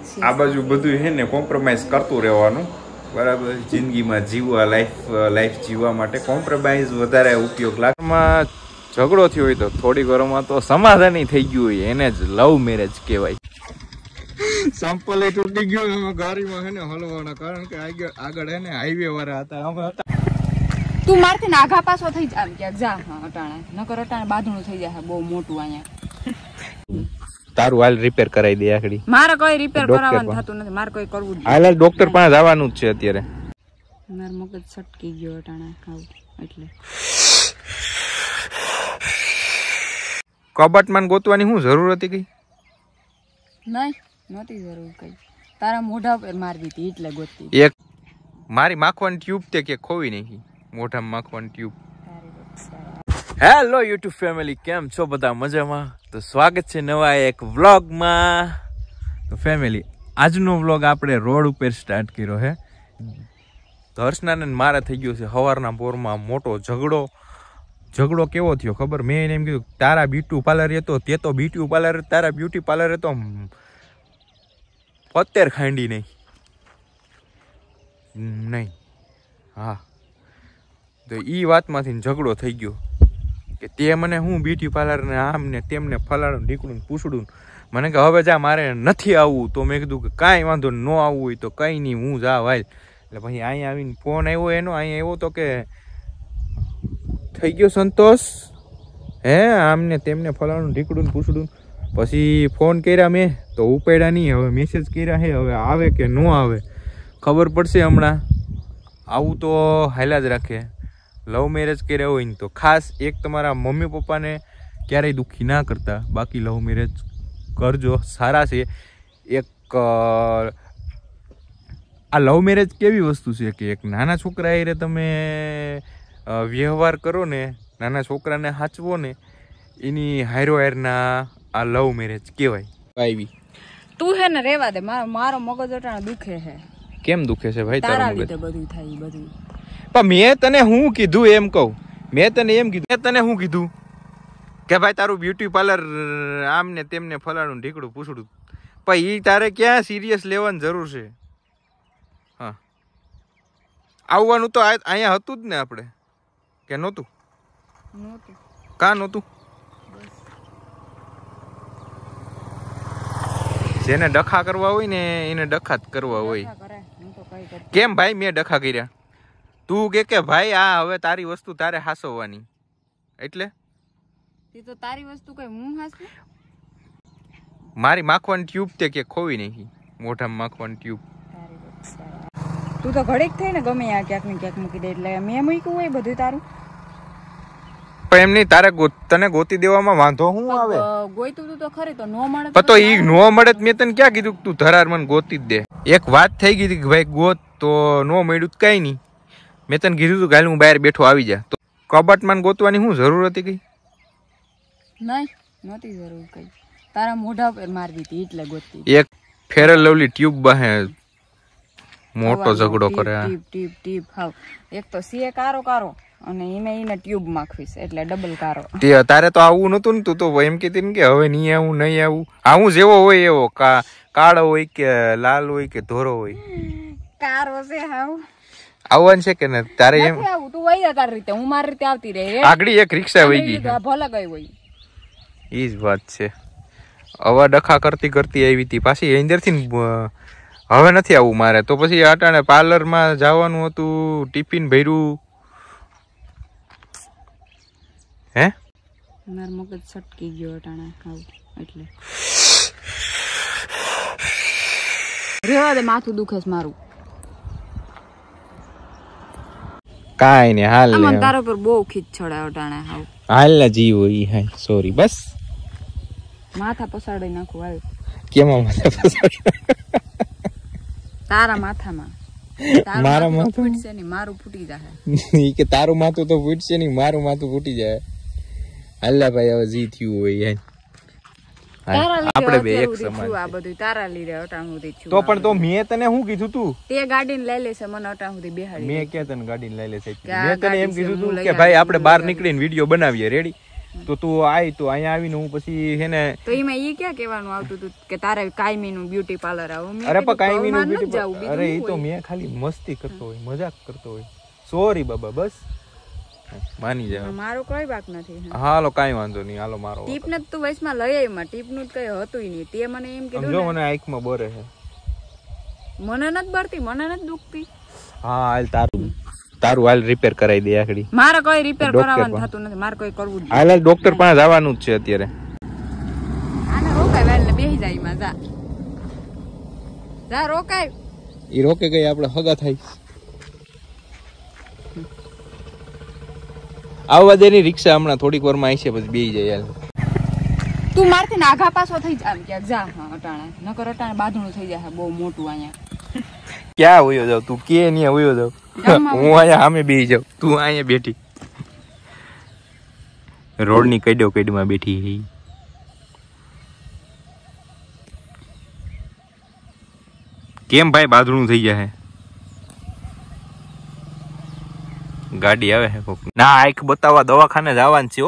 આ બાજુ બધું છે ને કોમ્પ્રોમાઇઝ કરતું રહેવાનું બરાબર. જિંદગીમાં જીવવા લાઈફ જીવવા માટે કોમ્પ્રોમાઇઝ વધારે ઉપયોગ લાગમાં. ઝઘડો થયો હોય તો થોડી વારમાં તો સમાધાની થઈ ગયું હોય એને જ લવ મેરેજ કહેવાય. સંપલ તૂટી ગયું ગાડીમાં હે ને હલવાના કારણ કે આગળ હે ને હાઈવે વાળા હતા. તું મારથી નાઘા પાછો થઈ જા ક્યાંક જા. અટાણે નકર અટાણે બાંધણું થઈ જાય બહુ મોટું અહીંયા. તારું હાલ રિપેર કરાવી દે આખડી. મારે કોઈ રિપેર કરાવવાનું થતું નથી. મારે કોઈ કરવું જ હાલ ડોક્ટર પાસે જવાનું જ છે અત્યારે. મારો મગજ છટકી ગયો અટાણે આવું એટલે. કબાટમાં ગોતવાની શું જરૂર હતી કઈ? નહીં નહોતી જરૂર કઈ. તારા મોઢા પર મારવી હતી એટલે ગોતતી. એક મારી માખવાની ટ્યુબ તે કે ખોવી નાખી મોઢામાં માખવાની ટ્યુબ. હેલો યુટ્યુબ ફેમિલી, કેમ છો બધા? મજામાં? તો સ્વાગત છે નવા એક વ્લોગમાં. તો ફેમિલી, આજનો વ્લોગ આપણે રોડ ઉપર સ્ટાર્ટ કર્યો છે. હર્ષનાને મારે થઈ ગયો છે સવારના પોરમાં મોટો ઝઘડો. ઝઘડો કેવો થયો ખબર? મેં એને એમ કીધું તારા બ્યુટી પાર્લર હતો તે તો બ્યુટી પાર્લર, તારા બ્યુટી પાર્લર હતો 70 ખાંડી નહીં. હા, તો એ વાતમાંથી ઝઘડો થઈ ગયો કે તે મને હું બ્યુટી પાર્લર ને આમ ને તેમને ફલાડું ઢીકડું પૂછડું. મને કે હવે જા મારે નથી આવવું. તો મેં કીધું કે કાંઈ વાંધો ન આવવું હોય તો કંઈ નહીં, હું જા વાલ. એટલે પછી અહીંયા આવીને ફોન આવ્યો એનો. અહીંયા આવ્યો તો કે થઈ ગયો સંતોષ હે આમને તેમને ફલાણું ઢીકડું પૂછડું. પછી ફોન કર્યા મેં તો ઉપાડ્યા નહીં. હવે મેસેજ કર્યા હે, હવે આવે કે ન આવે ખબર પડશે હમણાં. આવું તો હાલ્યા જ રાખે. લવ મેરેજ કર્યા હોય ને તો ખાસ એક તમારા મમ્મી પપ્પાને ક્યારેય દુઃખી ના કરતા. બાકી લવ મેરેજ કરજો, સારા છે. એક આ લવ મેરેજ કેવી વસ્તુ છે કે એક નાના છોકરા એ તમે વ્યવહાર કરો ને, નાના છોકરાને સાચવો ને, એની હારો હારના આ લવ મેરેજ કહેવાય. આવી તું હે ને રેવા દે. મારો મગજ અટાણે દુખે છે. કેમ દુખે છે ભાઈ? તારા લીધે બધું થાય બધું. પણ મેં તને શું કીધું એમ કહું? મેં તને શું કીધું કે ભાઈ તારું બ્યુટી પાર્લર આમ ને તેમને ફલાણું ઢીકડું પૂછડું. પણ એ તારે ક્યાં સિરિયસ લેવાની જરૂર છે? હા, આવવાનું તો અહીંયા હતું જ ને આપણે, કે નહોતું? કાં નહોતું? જેને ડખા કરવા હોય ને એને ડખા જ કરવા હોય. કેમ ભાઈ મેં ડખા કર્યા? તું કે ભાઈ આ હવે તારી વસ્તુ તારે હાસવવાની. એટલે તો તારી વસ્તુ કઈ હું હાસું? મારી માખવાની ટ્યુબ તે કે ખોવી નાખી મોઢામાં માખવાની ટ્યુબ. તું તો ઘડીક થઈ ને ગમે આ ક્યાંક ને ક્યાંક મૂકી દે એટલે મેં મૂક્યું હોય બધું તારું. પણ એમ નહીં, તારે તને ગોતી દેવામાં વાંધો શું આવે? ગોઈતું તું તો ખરી તો નો મળે. તો ઈ નો મળે મેં તને ક્યાં કીધું તું ધરાર મને ગોતી જ દે? એક વાત થઈ ગઈ કે ભાઈ ગોત તો નો મળ્યું કઈ નહીં. મેં તને કીધું તું ગાલ હું બહાર બેઠો આવી જા. તો કબાટમાં ગોતવાની શું જરૂર હતી કઈ? નહીં નહોતી જરૂર કઈ. તારા મોઢા પર મારવી હતી એટલે ગોતી. એક ફેર લવલી ટ્યુબ બહે મોટો ઝઘડો કરે. ટીપ હાવ. એક તો સીએ કારો અને એને ટ્યુબ માખવીશ એટલે ડબલ કારો. તારે તો આવું નતું ને, તું તો એમ કહેતી ને કે હવે નહીં આવું નહીં આવું. આવું જેવો હોય એવો, કાળો હોય કે લાલ હોય કે ધોરો હોય, કારો છે હાવ. આવવાનું છે કે ને તારે? એમ આવું તું વઈ જા તારી રીતે, હું મારી રીતે આવતી રહી. આગળ એક રિક્ષા વઈ ગઈ, ભલે ગઈ હોય. ઈ જ વાત છે. હવે ડખા કરતી આવી હતી પાછી અંદરથી. હવે નથી આવું મારે. તો પછી અટાણે પાર્લરમાં જવાનું હતું, ટિફિન ભર્યું. હે માર મગજ છટકી ગયો અટાણે આવું એટલે. રેવા દે, માથું દુખે છે મારું. કાઈ ને હાલ મને તારા પર બહુ ખીચ છોડાય અટાણે આવું. હાલ ના જીવ ઈ હાય સોરી બસ. માથા પસાડી નાખું હાલ. કેમાં માથા પસાડી? તારા માથામાં. મારા માથું ફૂટશે નહીં, મારું ફૂટી જાય. ઈ કે તારું માથું તો ફૂટશે નહીં, મારું માથું ફૂટી જાય. હાલ્લા ભાઈ હવે જી થયું હોય આપણે બે એક સમાન. આ બધું તારા લીધે અટાણ સુધી થયું. તો પણ તો મેં તને શું કીધું તું? તે ગાડીને લઈ લેશે મને અટાણ સુધી બેહાડી. મેં કે તને ગાડીને લઈ લેશે? મેં તને એમ કીધું તું કે ભાઈ આપણે બહાર નીકળીને વિડીયો બનાવીએ. રેડી? તો તું આય તો અહીંયા આવીને હું પછી હે ને તો એમાં ઈ ક્યાં કહેવાનું આવતું હતું કે તારે કાયમીનું બ્યુટી પાર્લર આવું? અરે પણ કાયમીનું બ્યુટી અરે એ તો મેં ખાલી મસ્તી કરતો હોય, મજાક કરતો હોય. સોરી બાબા, બસ માની જાવ. મારો કોઈ વાક નથી. હાલો કાઈ વાંધો નહીં, હાલો મારો ટીપ ને તું વયસમાં લઈ આવી માં ટીપ નું કઈ હતું નહીં. તે મને એમ કીધું જો મને આંખમાં બોરે છે. મને નથી બરતી, મને નથી દુખતી. હા હાલ તારું હાલ રિપેર કરાવી દે આખડી. મારે કોઈ રિપેર કરાવવાનું થતું નથી, મારે કોઈ કરવું જ હાલ હાલ ડોક્ટર પાસે જવાનું જ છે અત્યારે. આને રોકાય વેલ ને બેહી જાય માં જા જા રોકાય. ઈ રોકે ગઈ આપણે હગા થાય. આવવા દે ની રિક્ષા હમણાં થોડીક વારમાં આવી છે પછી બેહી જાય. યાર તું મારથી નાઘા પાછો થઈ જા ક્યાંક જા. હા અટાણે નકર અટાણે બાંધણું થઈ જાય બહુ મોટું. અહીંયા ક્યાં હોયો જાવ તું? કે નહીં હોયો જાવ? હું અહીંયા સામે બેહી જાવ, તું અહીંયા બેઠી રોડ ની કઈડમાં બેઠી. કેમ ભાઈ બાંધણું થઈ જાય? ગાડી આવે છે કોક. ના આંખ બતાવવા દવાખાને જવાનું છે.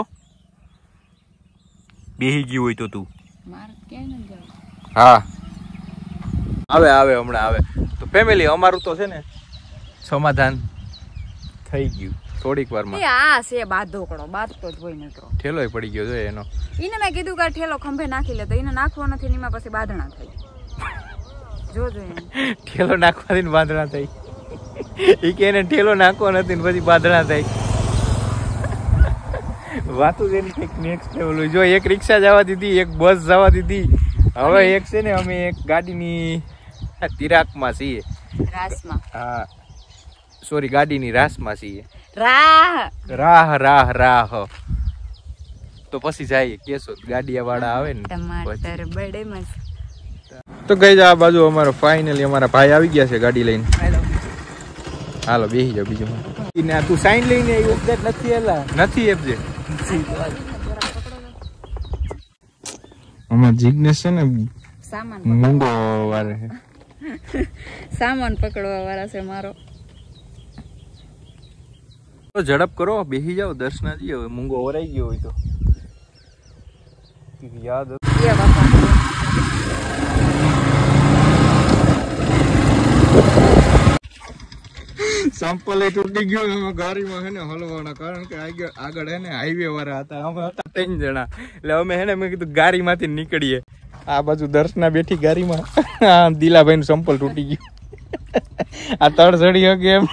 બેહી ગયું હોય તો તું. મારે ક્યાં ન જાવ. હા આવે હમણાં આવે. તો ફેમિલી અમારું તો છે ને સમાધાન થઈ ગયું થોડીક વારમાં. આ છે બાધોકડો, બાધતો જ હોય નકરો. ઠેલોય પડી ગયો જો એનો. ઈને મેં કીધું કે ઠેલો ખંભે નાખી લે, તો એને નાખવો નથી ને એમાં પછી બાંધણા થઈ. જોજો એને ઠેલો નાખવાથી બાંધણા થઈ. ઈ કે એને ઠેલો નાખવો નથી ને પછી બાંધણા થઈ. વાતું જ એની કંઈક નેક્સ્ટ લેવલ હોય. જો એક રિક્ષા જવા દીધી, એક બસ જવા દીધી, હવે એક છે ને અમે એક ગાડીની તિરાકમાં છીએ. રાસમાં. હા સોરી, ગાડીની રાસમાં છીએ. રાહ તો પછી જાય કેસો ગાડીયા વાળા આવે ને ટમાટર બડે મસ્ત. તો ગઈ આ બાજુ અમારો ફાઇનલી અમારા ભાઈ આવી ગયા છે ગાડી લઈને. હાલો બેસી જાવ. બીજું તું સાઈન લઈને આવ્યો નથી? એલા નથી એપજે. અમાર જિગ્નેશ છે ને સામાન મૂંગો વારે છે. સામાન પકડવા વાળા છે મારો. તો ઝડપ કરો, બેસી જાવ. દર્શનાજી હવે મૂંગો ઓરાઈ ગયો હોય તો યાદ સંપલ એ તૂટી ગયો ગાડીમાં હે ને હલવાના, કારણ કે આગળ હે ને હાઈવે વાળા હતા. અમે હતા 3 જણા, એટલે અમે હે ને મેં કીધું ગાડી માંથી નીકળીએ. આ બાજુ દર્શના બેઠી ગાડીમાં, દિલાભાઈ નું સંપલ તૂટી ગયું. આ તળ ચડી હકે એમ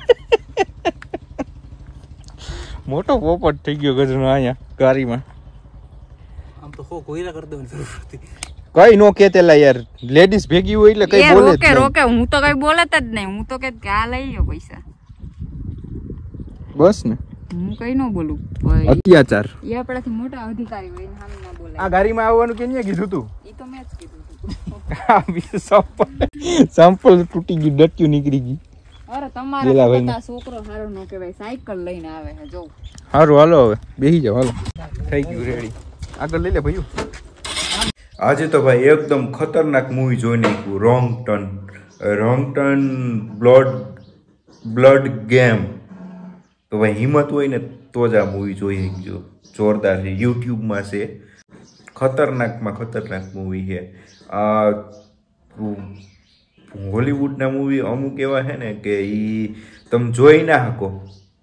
મોટો પોપટ થઈ ગયો ગજનો અહીંયા ગાડીમાં. આમ તો કોઈ ના કરતો કઈ નો કેતેલા યાર, લેડીઝ ભેગી હોય એટલે કઈ બોલે જ રોકે. હું તો કઈ બોલત જ નહીં. હું તો કે આ લઈ લો પૈસા બસ ને. હું કઈ નો બોલું. અત્યાચાર એ આપણાથી મોટા અધિકારી હોય ને સામે ના બોલાય. આ ગાડીમાં આવવાનું કેને કીધું તું? ઈ તો મેં જ કીધું. સંપલ તૂટી ગયું, ડટ્યું નીકળી ગઈ. અરે તમારા છોકરો હારો નો કહેવાય, સાયકલ લઈને આવે છે. જો હારું હાલો હવે બેસી જાવ. હાલો થઈ ગયું રેડી. આગળ લઈ લે ભાઈ. આજે તો ભાઈ એકદમ ખતરનાક મૂવી જોઈ નાખ્યું. Wrong turn blood game. તો ભાઈ હિંમત હોય ને તો જ આ મૂવી જોઈ શકજો. જોરદાર છે, યુટ્યુબમાં છે. ખતરનાકમાં ખતરનાક મૂવી છે. હોલીવુડના મૂવી અમુક એવા છે ને કે ઈ તમે જોઈ ના શકો.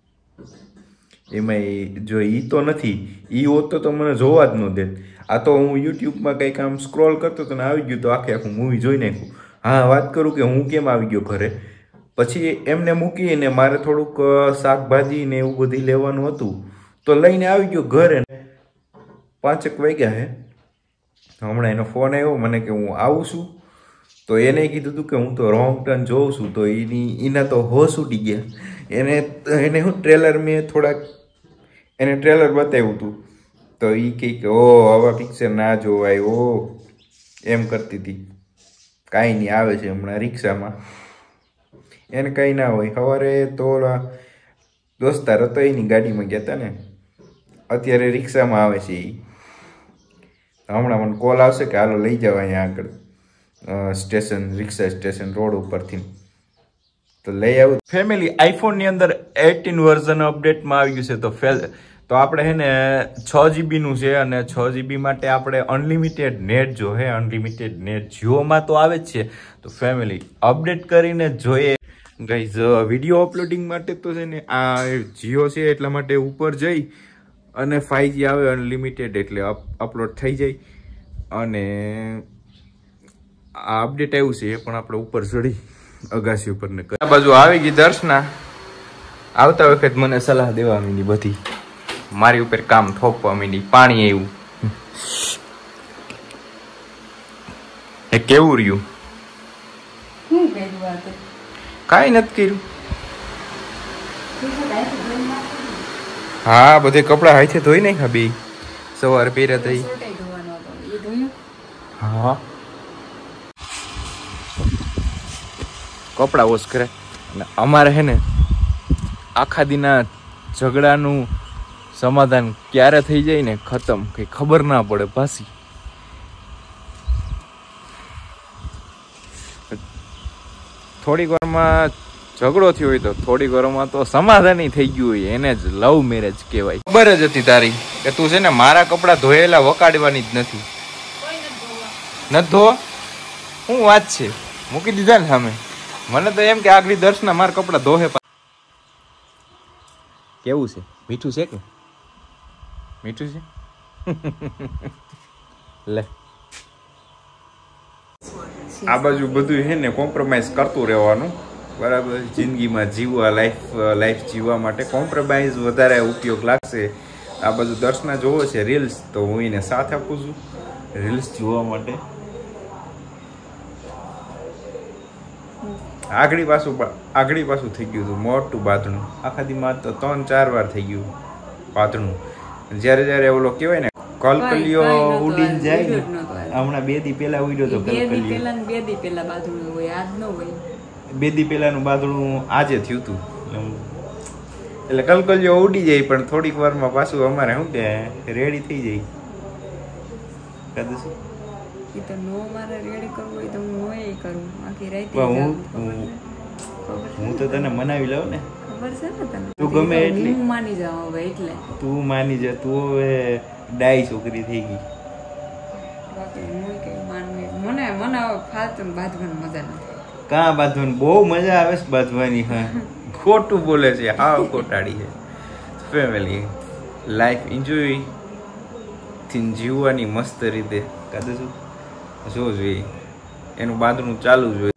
એમાં જો ઈ તો નથી, ઈ હોત તો મને જોવા જ ન દે. આ તો હું યુટ્યુબમાં કંઈક આમ સ્ક્રોલ કરતો તો આવી ગયું તો આખું મૂવી જોઈ નાખ્યું. હા વાત કરું કે હું કેમ આવી ગયો ઘરે, પછી એમને મૂકીને મારે થોડુંક શાકભાજી ને એવું બધી લેવાનું હતું તો લઈને આવી ગયો ઘરે. 5 વાગ્યા હે. હમણાં એનો ફોન આવ્યો મને કે હું આવું છું. તો એને કીધું હતું કે હું તો રોંગ ટર્ન જોઉં છું. તો એના તો હોશ ઉડી ગયા. એને હું ટ્રેલર મેં થોડાક એને ટ્રેલર બતાવ્યું હતું. તો એ કહે કે ઓ આવા પિક્ચર ના જોવાય ઓ એમ કરતી હતી. કાંઈ નહીં, આવે છે હમણાં રિક્ષામાં. એને કંઈ ના હોય. સવારે તો દોસ્તાર હતો એની ગાડીમાં ગયા હતા ને, અત્યારે રિક્ષામાં આવે છે એ. હમણાં મને કોલ આવશે કે હાલો લઈ જાવ અહીંયા આગળ સ્ટેશન, રિક્ષા સ્ટેશન રોડ ઉપરથી. તો લઈ આવું. ફેમિલી આઈફોનની અંદર 18 વર્ઝન અપડેટમાં આવી ગયું છે. તો આપણે હે ને 6 GB નું છે અને 6 GB માટે આપણે અનલિમિટેડ નેટ જો હે અનલિમિટેડ નેટ જીઓમાં તો આવે જ છે. તો ફેમિલી અપડેટ કરીને જોઈએ ગાઈઝ. વિડીયો અપલોડિંગ માટે તો છે ને આ જીઓ છે એટલા માટે ઉપર જઈ અને 5G આવે અનલિમિટેડ એટલે અપલોડ થઈ જાય. અને આ અપડેટ આવ્યું છે એ પણ આપણે ઉપર ચડી અગાસી ઉપર ને આ બાજુ આવી ગઈ દર્શના. આવતા વખત મને સલાહ દેવા માંડી બધી, મારી ઉપર કામ થોપવા માંડી. પાણી આવ્યું એ કેવું રહ્યું? શું કર્યું આ તો? કાંઈ નથી કર્યું. હા બધે કપડા હાથે ધોઈ નાખ્યા બે સવારે પહેર્યા થઈ. સોટાઈ ધોવાનો હતો એ ધોયું. હા કપડા વોશ કરે. અને અમારે હે ને આખા દિના ઝઘડાનું સમાધાન ક્યારે થઈ જાય ને ખતમ કઈ ખબર ના પડે પાછી. થોડીક વારમાં ઝઘડો થયો હોય તો થોડીક વારમાં તો સમાધાન થઈ ગયું હોય એને જ લવ મેરેજ કહેવાય. ખબર જ હતી તારી કે તું છે ને મારા કપડા ધોયેલા વકાડવાની જ નથી. નથી ધોવા? શું વાત છે? મૂકી દીધા ને સામે. મને તો એમ કે આગલી દર્શના મારા કપડા ધોહે. કેવું છે? મીઠું છે કે મીઠું છે? લે આ બાજુ બધું છે ને કોમ્પ્રોમાઇઝ કરતું રહેવાનું બરાબર. જિંદગીમાં જીવવા લાઈફ જીવવા માટે કોમ્પ્રોમાઇઝ વધારે ઉપયોગ લાગશે. આ બાજુ દર્શના જોવો છે રીલ્સ તો હું એને સાથ આપું છું રીલ્સ જોવા માટે. આગળી પાછું થઈ ગયું હતું મોટું બાથણું. આખા દીમાં તો 3-4 વાર થઈ ગયું બાથણું. જ્યારે ઓલો કહેવાય ને કલકલિયો ઉડીને જાય ને, હમણાં 2 દી પહેલા ઉડ્યો તો કલકલિયો. 2 દી પહેલા બાથરૂમ હોય, આજ ન હોય. 2 દી પહેલાનું બાથણું આજે થયું હતું. એટલે કલકલિયો ઉડી જાય પણ થોડીક વારમાં પાછું અમારે શું કે રેડી થઈ જાય. કદું શું એ તો નો મારે રેડી કરવું હોય તો હું નોય કરું આખી રાત. હું તો તને મનાવી લઉં ને. ખબર છે ને તને? તું ગમે એટલી હું માની જાઉં હવે એટલે. તું માની જા. તું હવે ડાઈ છોકરી થઈ ગઈ. બાકી હું કઈ માનવી મને હવે ફાલતુ બાંધવાની મજા નથી. કાં બાંધવાની? બહુ મજા આવે છે બાંધવાની. હા ખોટું બોલે છે, હાવ ખોટાડી છે. ફેમિલી લાઈફ એન્જોય થી જીવવાની મસ્ત રીતે કાદે શું જો જોઈએ એનું બાંધણું ચાલુ જોઈએ.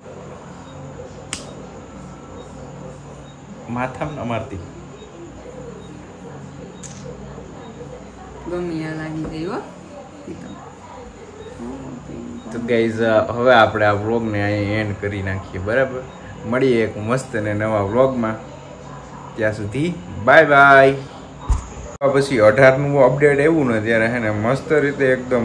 માથામાં ન મારતી ગમી આ લાગી ગઈ હો. તો ગાઈઝ હવે આપણે આ વ્લોગને અહીં એન્ડ કરી નાખીએ બરાબર. મળીએ એક મસ્ત અને નવા વ્લોગમાં. ત્યાં સુધી બાય બાય. પછી 18નું અપડેટ એવું ને ત્યારે હે ને મસ્ત રીતે એકદમ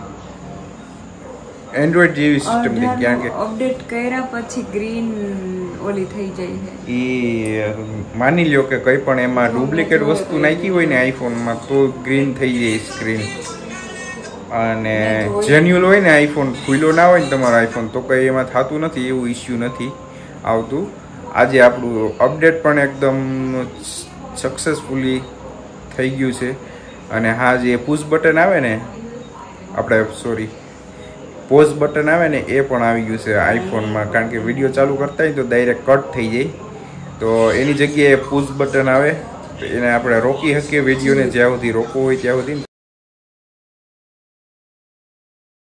એન્ડ્રોઈડ જેવી સિસ્ટમ થઈ. કારણ કે અપડેટ કર્યા પછી ગ્રીન ઓલી થઈ જાય છે. એ માની લ્યો કે કંઈ પણ એમાં ડુપ્લિકેટ વસ્તુ નાખી હોય ને આઈફોનમાં તો ગ્રીન થઈ જાય સ્ક્રીન. અને જેન્યુઅલ હોય ને આઈફોન ખુલ્લો ના હોય ને તમારો આઈફોન તો કંઈ એમાં થતું નથી, એવું ઇસ્યુ નથી આવતું. આજે આપણું અપડેટ પણ એકદમ સક્સેસફુલી થઈ ગયું છે. અને હા જે પુશ બટન આવે ને આપણે પોઝ બટન આવે ને એ પણ આવી ગયું છે આઈફોનમાં. કારણ કે વિડીયો ચાલુ કરતા હોય તો ડાયરેક્ટ કટ થઈ જાય તો એની જગ્યાએ પુશ બટન આવે તો એને આપણે રોકી શકીએ વિડીયોને જ્યાં સુધી રોકવો હોય ત્યાં સુધી.